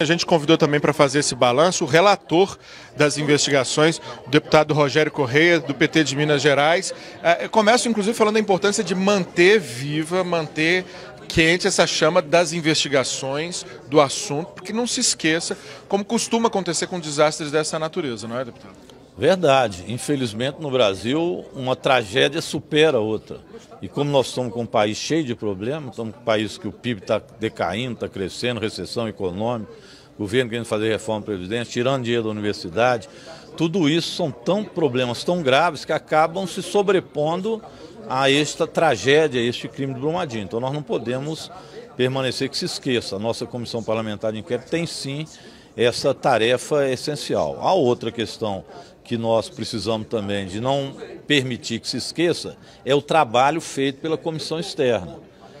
A gente convidou também para fazer esse balanço o relator das investigações, o deputado Rogério Correia, do PT de Minas Gerais. Começo, inclusive, falando da importância de manter viva, manter quente essa chama das investigações, do assunto, porque não se esqueça, como costuma acontecer com desastres dessa natureza, não é, deputado? Verdade. Infelizmente, no Brasil, uma tragédia supera a outra. E como nós estamos com um país cheio de problemas, estamos com um país que o PIB está decaindo, está crescendo, recessão econômica, governo querendo fazer reforma previdente, tirando dinheiro da universidade, tudo isso são problemas tão graves que acabam se sobrepondo a esta tragédia, a este crime de Brumadinho. Então nós não podemos permanecer que se esqueça. A nossa Comissão Parlamentar de Inquérito tem sim essa tarefa essencial. A outra questão que nós precisamos também de não permitir que se esqueça é o trabalho feito pela comissão externa.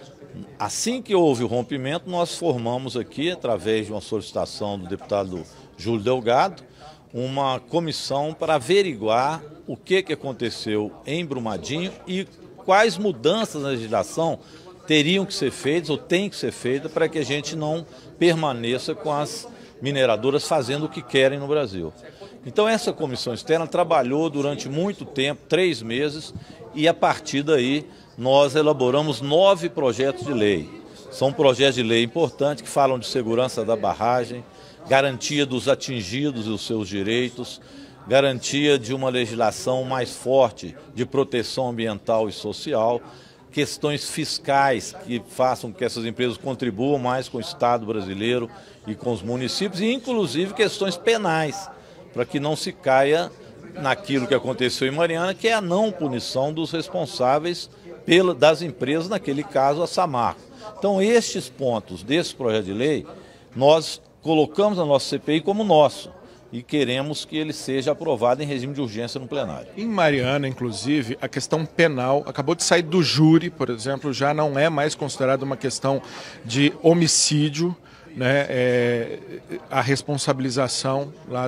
Assim que houve o rompimento, nós formamos aqui, através de uma solicitação do deputado Júlio Delgado, uma comissão para averiguar o que aconteceu em Brumadinho e quais mudanças na legislação teriam que ser feitas ou têm que ser feitas para que a gente não permaneça com as mineradoras fazendo o que querem no Brasil. Então essa comissão externa trabalhou durante muito tempo, 3 meses, e a partir daí nós elaboramos 9 projetos de lei. São projetos de lei importantes que falam de segurança da barragem, garantia dos atingidos e os seus direitos, garantia de uma legislação mais forte de proteção ambiental e social, questões fiscais que façam com que essas empresas contribuam mais com o Estado brasileiro e com os municípios, e inclusive questões penais, para que não se caia naquilo que aconteceu em Mariana, que é a não punição dos responsáveis das empresas, naquele caso a Samarco. Então estes pontos desse projeto de lei, nós colocamos na nossa CPI como nosso e queremos que ele seja aprovado em regime de urgência no plenário. Em Mariana, inclusive, a questão penal acabou de sair do júri, por exemplo, já não é mais considerada uma questão de homicídio, né? A responsabilização lá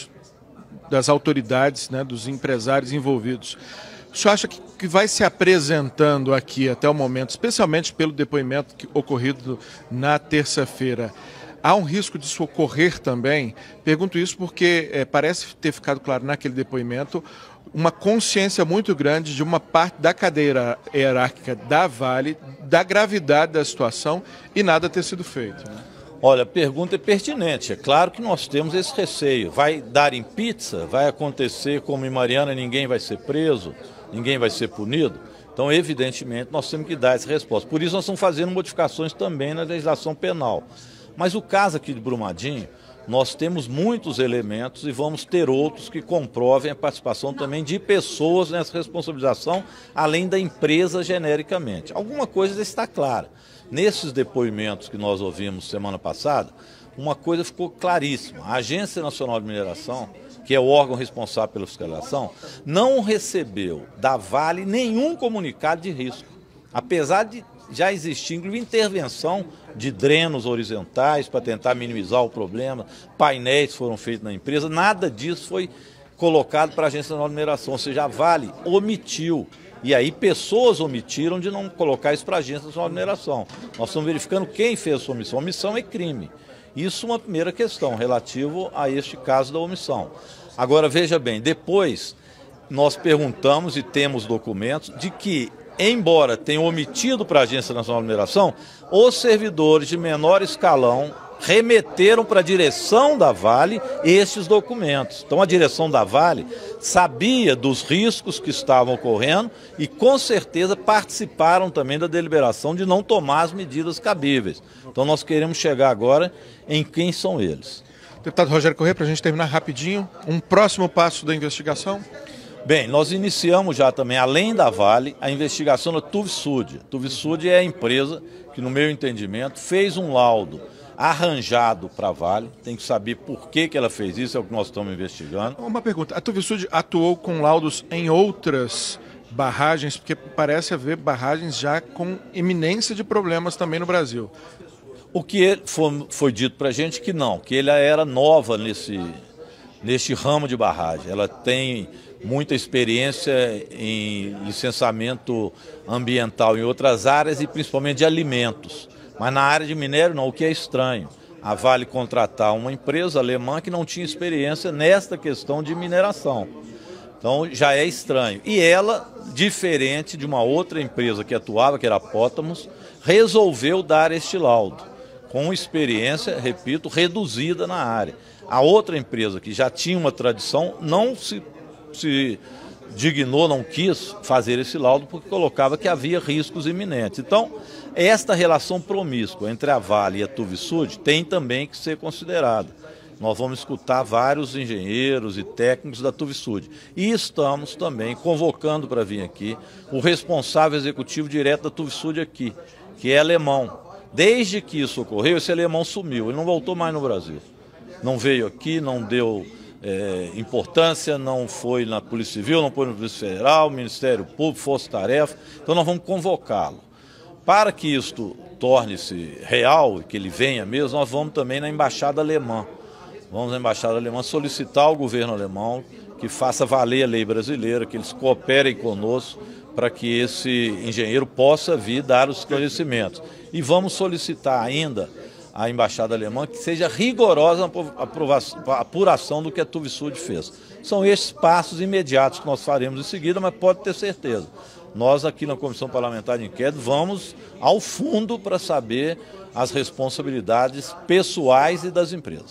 das autoridades, né, dos empresários envolvidos. O senhor acha que vai se apresentando aqui até o momento, especialmente pelo depoimento ocorrido na terça-feira, há um risco disso ocorrer também? Pergunto isso porque parece ter ficado claro naquele depoimento uma consciência muito grande de uma parte da cadeia hierárquica da Vale, da gravidade da situação e nada ter sido feito, né? Olha, a pergunta é pertinente. É claro que nós temos esse receio. Vai dar em pizza? Vai acontecer como em Mariana, ninguém vai ser preso, ninguém vai ser punido? Então, evidentemente, nós temos que dar essa resposta. Por isso, nós estamos fazendo modificações também na legislação penal. Mas o caso aqui de Brumadinho, nós temos muitos elementos e vamos ter outros que comprovem a participação também de pessoas nessa responsabilização, além da empresa genericamente. Alguma coisa está clara. Nesses depoimentos que nós ouvimos semana passada, uma coisa ficou claríssima. A Agência Nacional de Mineração, que é o órgão responsável pela fiscalização, não recebeu da Vale nenhum comunicado de risco. Apesar de já existir, inclusive, intervenção de drenos horizontais para tentar minimizar o problema, painéis foram feitos na empresa, nada disso foi colocado para a Agência Nacional de Mineração, ou seja, a Vale omitiu. E aí pessoas omitiram de não colocar isso para a Agência Nacional de Mineração. Nós estamos verificando quem fez essa omissão. Omissão é crime. Isso é uma primeira questão relativo a este caso da omissão. Agora, veja bem, depois nós perguntamos e temos documentos de que, embora tenham omitido para a Agência Nacional de Mineração, os servidores de menor escalão remeteram para a direção da Vale esses documentos. Então a direção da Vale sabia dos riscos que estavam ocorrendo e com certeza participaram também da deliberação de não tomar as medidas cabíveis. Então nós queremos chegar agora em quem são eles. Deputado Rogério Correia, para a gente terminar rapidinho, um próximo passo da investigação? Bem, nós iniciamos já também, além da Vale, a investigação da Tuvsud. A Tuvsud é a empresa que, no meu entendimento, fez um laudo arranjado para a Vale, tem que saber por que ela fez isso, é o que nós estamos investigando. Uma pergunta, a Tuvsud atuou com laudos em outras barragens, porque parece haver barragens já com iminência de problemas também no Brasil. O que foi dito para a gente que não, que ela era nova neste ramo de barragem, ela tem muita experiência em licenciamento ambiental em outras áreas e principalmente de alimentos. Mas na área de minério não, o que é estranho. a Vale contratar uma empresa alemã que não tinha experiência nesta questão de mineração. Então já é estranho. E ela, diferente de uma outra empresa que atuava, que era a Pótamos, resolveu dar este laudo, com experiência, repito, reduzida na área. A outra empresa, que já tinha uma tradição, não se dignou, não quis fazer esse laudo, porque colocava que havia riscos iminentes. Então, esta relação promíscua entre a Vale e a Tuvisud tem também que ser considerada. Nós vamos escutar vários engenheiros e técnicos da Tuvisud. E estamos também convocando para vir aqui o responsável executivo direto da Tuvisud aqui, que é alemão. Desde que isso ocorreu, esse alemão sumiu, ele não voltou mais no Brasil. Não veio aqui, não deu importância, não foi na Polícia Civil, não foi na Polícia Federal, Ministério Público, Força Tarefa. Então nós vamos convocá-lo. Para que isto torne-se real, que ele venha mesmo, nós vamos também na Embaixada Alemã. Vamos na Embaixada Alemã solicitar ao governo alemão que faça valer a lei brasileira, que eles cooperem conosco para que esse engenheiro possa vir dar os esclarecimentos. E vamos solicitar ainda à Embaixada Alemã que seja rigorosa a apuração do que a Tuvisud fez. São estes passos imediatos que nós faremos em seguida, mas pode ter certeza. Nós aqui na Comissão Parlamentar de Inquérito vamos ao fundo para saber as responsabilidades pessoais e das empresas.